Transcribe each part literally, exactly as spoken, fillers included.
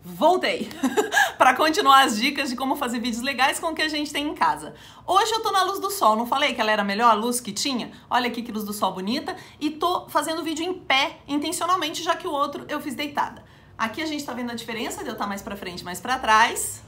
Voltei para continuar as dicas de como fazer vídeos legais com o que a gente tem em casa. Hoje eu tô na luz do sol, não falei que ela era a melhor luz que tinha? Olha aqui que luz do sol bonita. E tô fazendo vídeo em pé, intencionalmente, já que o outro eu fiz deitada. Aqui a gente tá vendo a diferença de eu estar mais pra frente, mais pra trás.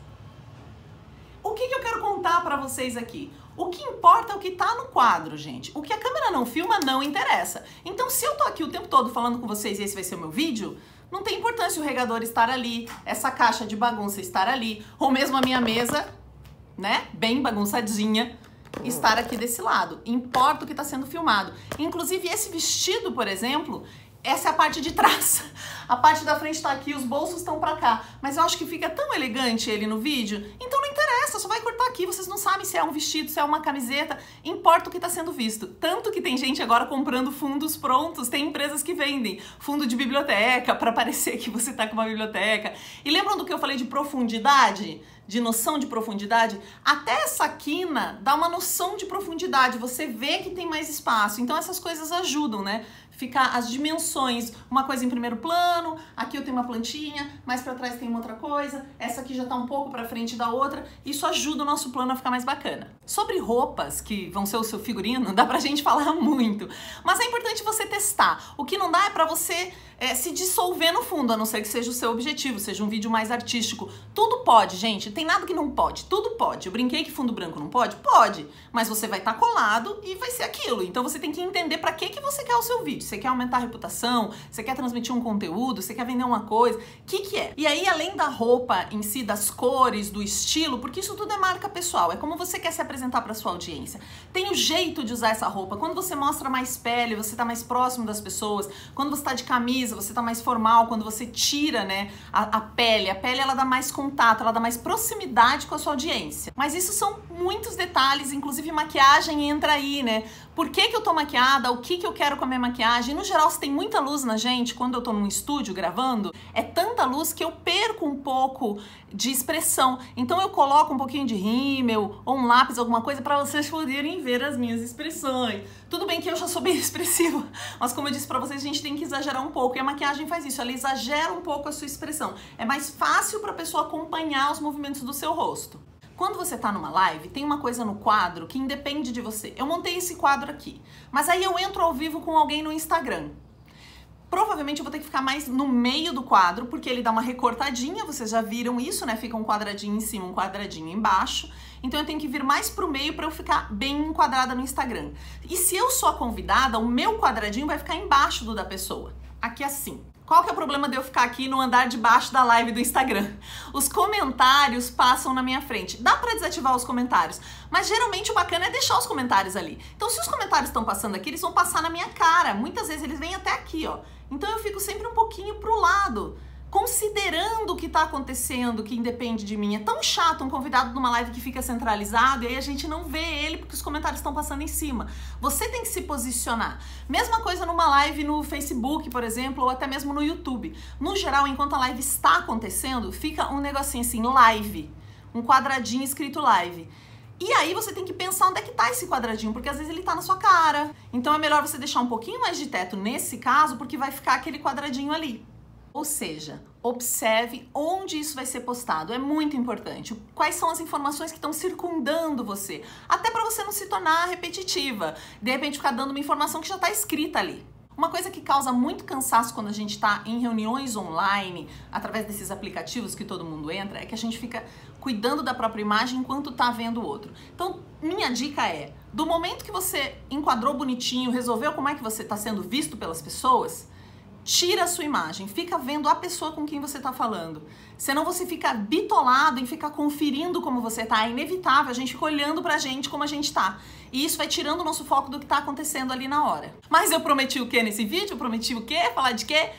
O que que eu quero contar pra vocês aqui? O que importa é o que tá no quadro, gente. O que a câmera não filma não interessa. Então, se eu tô aqui o tempo todo falando com vocês e esse vai ser o meu vídeo, não tem importância o regador estar ali, essa caixa de bagunça estar ali, ou mesmo a minha mesa, né, bem bagunçadinha, estar aqui desse lado. Importa o que está sendo filmado. Inclusive, esse vestido, por exemplo, essa é a parte de trás. A parte da frente tá aqui, os bolsos estão pra cá. Mas eu acho que fica tão elegante ele no vídeo, então não interessa, só vai cortar aqui. Vocês não sabem se é um vestido, se é uma camiseta, importa o que tá sendo visto. Tanto que tem gente agora comprando fundos prontos, tem empresas que vendem fundo de biblioteca pra parecer que você tá com uma biblioteca. E lembram do que eu falei de profundidade? De noção de profundidade? Até essa quina dá uma noção de profundidade, você vê que tem mais espaço. Então essas coisas ajudam, né? Ficar as dimensões, uma coisa em primeiro plano, aqui eu tenho uma plantinha, mais pra trás tem uma outra coisa, essa aqui já tá um pouco pra frente da outra, isso ajuda o nosso plano a ficar mais bacana. Sobre roupas, que vão ser o seu figurino, dá pra gente falar muito, mas é importante você testar. O que não dá é pra você é, se dissolver no fundo, a não ser que seja o seu objetivo, seja um vídeo mais artístico. Tudo pode, gente, tem nada que não pode, tudo pode. Eu brinquei que fundo branco não pode? Pode, mas você vai estar colado e vai ser aquilo, então você tem que entender pra que que você quer o seu vídeo. Você quer aumentar a reputação, você quer transmitir um conteúdo, você quer vender uma coisa, o que que é? E aí, além da roupa em si, das cores, do estilo, porque isso tudo é marca pessoal, é como você quer se apresentar para sua audiência. Tem o jeito de usar essa roupa, quando você mostra mais pele, você tá mais próximo das pessoas, quando você tá de camisa, você tá mais formal, quando você tira, né, a, a pele, a pele ela dá mais contato, ela dá mais proximidade com a sua audiência. Mas isso são muitos detalhes, inclusive maquiagem entra aí, né? Por que que eu tô maquiada, o que que eu quero com a minha maquiagem? No geral, se tem muita luz na gente, quando eu tô num estúdio gravando, é tanta luz que eu perco um pouco de expressão. Então eu coloco um pouquinho de rímel ou um lápis, alguma coisa, pra vocês poderem ver as minhas expressões. Tudo bem que eu já sou bem expressiva, mas como eu disse pra vocês, a gente tem que exagerar um pouco. E a maquiagem faz isso, ela exagera um pouco a sua expressão. É mais fácil pra pessoa acompanhar os movimentos do seu rosto. Quando você tá numa live, tem uma coisa no quadro que independe de você. Eu montei esse quadro aqui, mas aí eu entro ao vivo com alguém no Instagram. Provavelmente eu vou ter que ficar mais no meio do quadro, porque ele dá uma recortadinha, vocês já viram isso, né? Fica um quadradinho em cima, um quadradinho embaixo. Então eu tenho que vir mais pro meio para eu ficar bem enquadrada no Instagram. E se eu sou a convidada, o meu quadradinho vai ficar embaixo do da pessoa. Aqui assim. Qual que é o problema de eu ficar aqui no andar de baixo da live do Instagram? Os comentários passam na minha frente. Dá pra desativar os comentários, mas geralmente o bacana é deixar os comentários ali. Então se os comentários estão passando aqui, eles vão passar na minha cara. Muitas vezes eles vêm até aqui, ó. Então eu fico sempre um pouquinho pro lado, considerando o que tá acontecendo, que independe de mim. É tão chato um convidado numa live que fica centralizado e aí a gente não vê ele porque os comentários estão passando em cima. Você tem que se posicionar. Mesma coisa numa live no Facebook, por exemplo, ou até mesmo no YouTube. No geral, enquanto a live está acontecendo, fica um negocinho assim, live, um quadradinho escrito live. E aí você tem que pensar onde é que tá esse quadradinho, porque às vezes ele tá na sua cara. Então é melhor você deixar um pouquinho mais de teto nesse caso, porque vai ficar aquele quadradinho ali. Ou seja, observe onde isso vai ser postado, é muito importante. Quais são as informações que estão circundando você, até para você não se tornar repetitiva, de repente ficar dando uma informação que já está escrita ali. Uma coisa que causa muito cansaço quando a gente está em reuniões online, através desses aplicativos que todo mundo entra, é que a gente fica cuidando da própria imagem enquanto está vendo o outro. Então, minha dica é, do momento que você enquadrou bonitinho, resolveu como é que você está sendo visto pelas pessoas, tira a sua imagem, fica vendo a pessoa com quem você tá falando. Senão você fica bitolado em ficar conferindo como você tá. É inevitável, a gente fica olhando pra gente como a gente tá. E isso vai tirando o nosso foco do que tá acontecendo ali na hora. Mas eu prometi o que nesse vídeo? Eu prometi o quê? Falar de quê?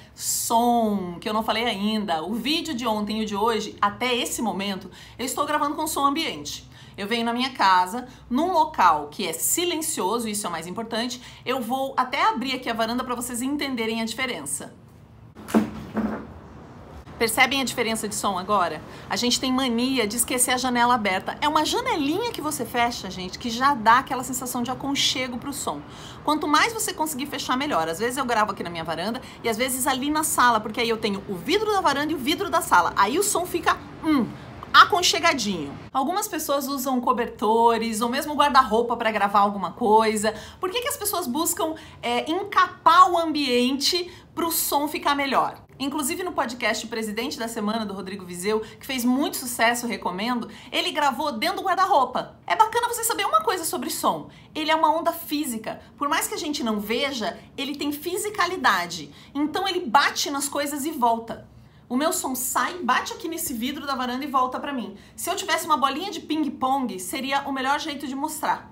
Som, que eu não falei ainda. O vídeo de ontem e o de hoje, até esse momento, eu estou gravando com som ambiente. Eu venho na minha casa, num local que é silencioso, isso é o mais importante. Eu vou até abrir aqui a varanda para vocês entenderem a diferença. Percebem a diferença de som agora? A gente tem mania de esquecer a janela aberta. É uma janelinha que você fecha, gente, que já dá aquela sensação de aconchego pro som. Quanto mais você conseguir fechar, melhor. Às vezes eu gravo aqui na minha varanda e às vezes ali na sala, porque aí eu tenho o vidro da varanda e o vidro da sala. Aí o som fica, hum, aconchegadinho. Algumas pessoas usam cobertores ou mesmo guarda-roupa para gravar alguma coisa. Por que que as pessoas buscam é, encapar o ambiente para o som ficar melhor? Inclusive no podcast O Presidente da Semana, do Rodrigo Vizeu, que fez muito sucesso, recomendo, ele gravou dentro do guarda-roupa. É bacana você saber uma coisa sobre som. Ele é uma onda física. Por mais que a gente não veja, ele tem fisicalidade. Então ele bate nas coisas e volta. O meu som sai, bate aqui nesse vidro da varanda e volta pra mim. Se eu tivesse uma bolinha de ping-pong, seria o melhor jeito de mostrar.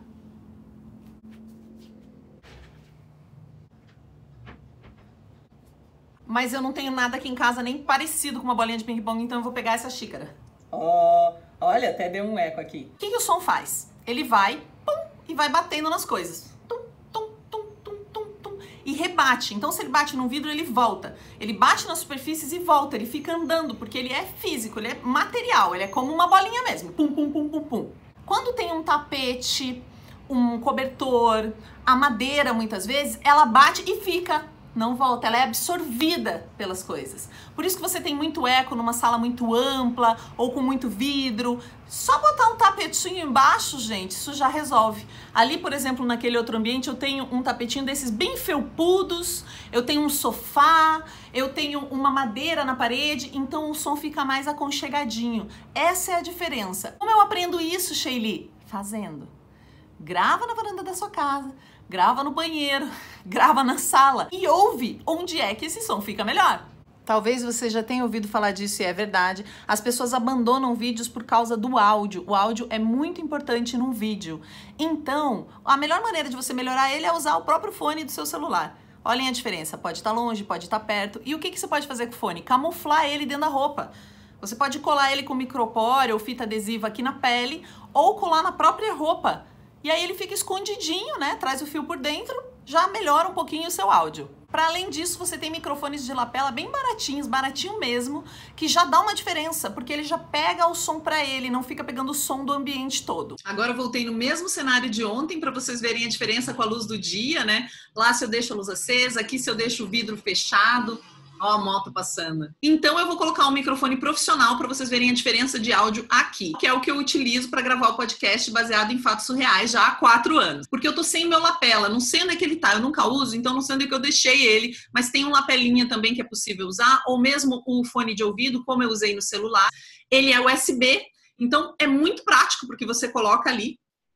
Mas eu não tenho nada aqui em casa nem parecido com uma bolinha de ping-pong, então eu vou pegar essa xícara. Oh, olha, até deu um eco aqui. O que que o som faz? Ele vai, pum, e vai batendo nas coisas. Tum, tum, tum, tum, tum, tum, e rebate. Então, se ele bate num vidro, ele volta. Ele bate nas superfícies e volta. Ele fica andando, porque ele é físico, ele é material. Ele é como uma bolinha mesmo. Pum, pum, pum, pum, pum. Quando tem um tapete, um cobertor, a madeira, muitas vezes, ela bate e fica. Não volta, ela é absorvida pelas coisas. Por isso que você tem muito eco numa sala muito ampla ou com muito vidro. Só botar um tapetinho embaixo, gente, isso já resolve. Ali, por exemplo, naquele outro ambiente, eu tenho um tapetinho desses bem felpudos, eu tenho um sofá, eu tenho uma madeira na parede, então o som fica mais aconchegadinho. Essa é a diferença. Como eu aprendo isso, Sheili? Fazendo. Grava na varanda da sua casa, grava no banheiro, grava na sala e ouve onde é que esse som fica melhor. Talvez você já tenha ouvido falar disso e é verdade. As pessoas abandonam vídeos por causa do áudio. O áudio é muito importante num vídeo. Então, a melhor maneira de você melhorar ele é usar o próprio fone do seu celular. Olhem a diferença, pode estar longe, pode estar perto. E o que que você pode fazer com o fone? Camuflar ele dentro da roupa. Você pode colar ele com micropore ou fita adesiva aqui na pele ou colar na própria roupa. E aí ele fica escondidinho, né? Traz o fio por dentro, já melhora um pouquinho o seu áudio. Para além disso, você tem microfones de lapela bem baratinhos, baratinho mesmo, que já dá uma diferença, porque ele já pega o som para ele, não fica pegando o som do ambiente todo. Agora eu voltei no mesmo cenário de ontem para vocês verem a diferença com a luz do dia, né? Lá se eu deixo a luz acesa, aqui se eu deixo o vidro fechado. Ó a moto passando. Então eu vou colocar um microfone profissional para vocês verem a diferença de áudio aqui, que é o que eu utilizo para gravar o podcast baseado em fatos surreais já há quatro anos. Porque eu tô sem meu lapela, não sei onde é que ele tá, eu nunca uso, então não sei onde é que eu deixei ele, mas tem um lapelinha também que é possível usar, ou mesmo o fone de ouvido, como eu usei no celular. Ele é U S B, então é muito prático, porque você coloca ali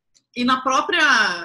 e na própria,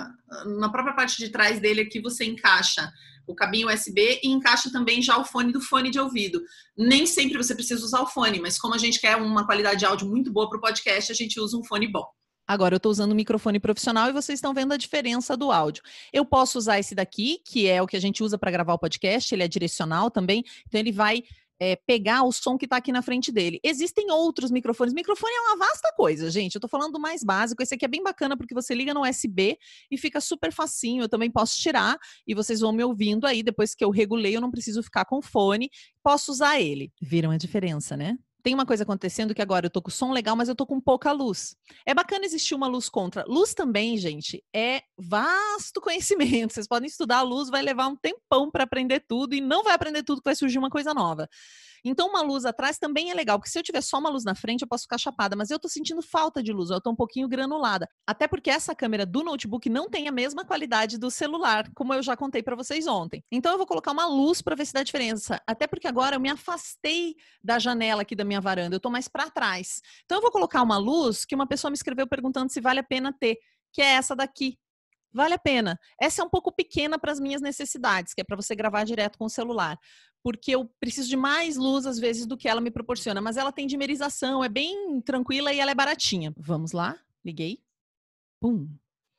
na própria parte de trás dele aqui você encaixa o cabinho U S B e encaixa também já o fone do fone de ouvido. Nem sempre você precisa usar o fone, mas como a gente quer uma qualidade de áudio muito boa para o podcast, a gente usa um fone bom. Agora eu estou usando um microfone profissional e vocês estão vendo a diferença do áudio. Eu posso usar esse daqui, que é o que a gente usa para gravar o podcast, ele é direcional também, então ele vai É, pegar o som que está aqui na frente dele. Existem outros microfones. Microfone é uma vasta coisa, gente. Eu tô falando do mais básico. Esse aqui é bem bacana porque você liga no U S B e fica super facinho. Eu também posso tirar e vocês vão me ouvindo aí. Depois que eu regulei, eu não preciso ficar com fone. Posso usar ele. Viram a diferença, né? Tem uma coisa acontecendo que agora eu tô com som legal, mas eu tô com pouca luz. É bacana existir uma luz contra. Luz também, gente, é vasto conhecimento. Vocês podem estudar a luz, vai levar um tempão para aprender tudo e não vai aprender tudo que vai surgir uma coisa nova. Então uma luz atrás também é legal, porque se eu tiver só uma luz na frente eu posso ficar chapada, mas eu tô sentindo falta de luz, eu tô um pouquinho granulada. Até porque essa câmera do notebook não tem a mesma qualidade do celular, como eu já contei para vocês ontem. Então eu vou colocar uma luz para ver se dá diferença. Até porque agora eu me afastei da janela aqui da minha varanda, eu tô mais para trás. Então eu vou colocar uma luz que uma pessoa me escreveu perguntando se vale a pena ter, que é essa daqui. Vale a pena. Essa é um pouco pequena para as minhas necessidades, que é para você gravar direto com o celular. Porque eu preciso de mais luz, às vezes, do que ela me proporciona. Mas ela tem dimerização, é bem tranquila e ela é baratinha. Vamos lá? Liguei. Pum.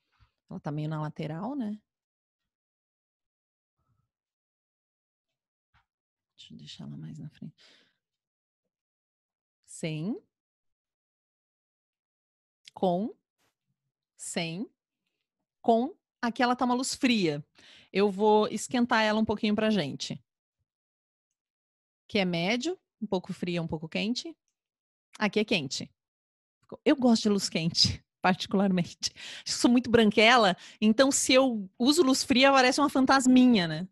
Ela tá meio na lateral, né? Deixa eu deixar ela mais na frente. Sem. Com. Sem. Com. Aqui ela tá uma luz fria. Eu vou esquentar ela um pouquinho pra gente. Que é médio, Um pouco fria, um pouco quente. Aqui é quente. Eu gosto de luz quente, particularmente. Sou muito branquela, então se eu uso luz fria, parece uma fantasminha, né?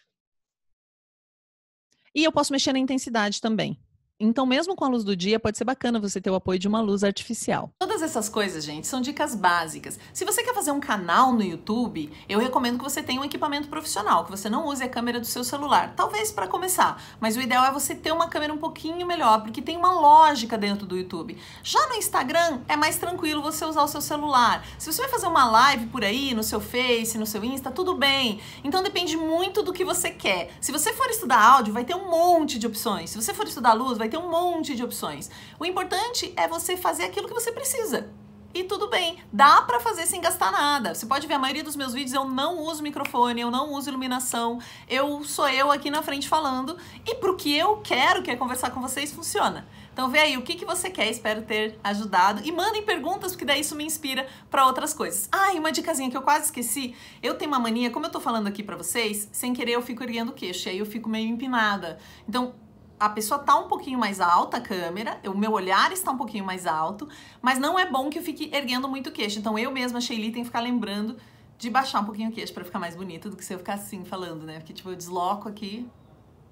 E eu posso mexer na intensidade também. Então, mesmo com a luz do dia, pode ser bacana você ter o apoio de uma luz artificial. Todas essas coisas, gente, são dicas básicas. Se você quer fazer um canal no YouTube, eu recomendo que você tenha um equipamento profissional, que você não use a câmera do seu celular. Talvez para começar, mas o ideal é você ter uma câmera um pouquinho melhor, porque tem uma lógica dentro do YouTube. Já no Instagram, é mais tranquilo você usar o seu celular. Se você vai fazer uma live por aí, no seu Face, no seu Insta, tudo bem. Então depende muito do que você quer. Se você for estudar áudio, vai ter um monte de opções. Se você for estudar luz, vai ter um monte de opções. O importante é você fazer aquilo que você precisa. E tudo bem, dá pra fazer sem gastar nada. Você pode ver, a maioria dos meus vídeos eu não uso microfone, eu não uso iluminação, eu sou eu aqui na frente falando, e pro que eu quero, que é conversar com vocês, funciona. Então vê aí o que, que você quer, espero ter ajudado, e mandem perguntas, porque daí isso me inspira pra outras coisas. Ah, e uma dicasinha que eu quase esqueci, eu tenho uma mania, como eu tô falando aqui pra vocês, sem querer eu fico erguendo o queixo, e aí eu fico meio empinada. Então, a pessoa tá um pouquinho mais alta, a câmera, o meu olhar está um pouquinho mais alto, mas não é bom que eu fique erguendo muito o queixo. Então eu mesma, Sheili, tenho que ficar lembrando de baixar um pouquinho o queixo pra ficar mais bonito do que se eu ficar assim falando, né? Porque tipo, eu desloco aqui,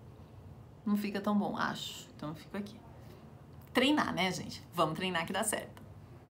não fica tão bom, acho. Então eu fico aqui. Treinar, né, gente? Vamos treinar que dá certo.